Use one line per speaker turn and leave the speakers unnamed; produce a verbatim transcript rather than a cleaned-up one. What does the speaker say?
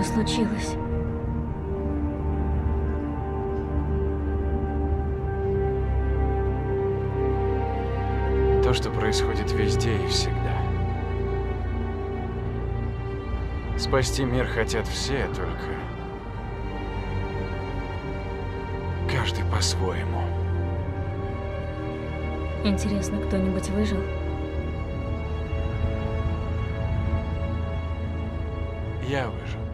же случилось?
То, что происходит везде и всегда. Спасти мир хотят все, только каждый по-своему.
Интересно, кто-нибудь выжил?
Я выжил.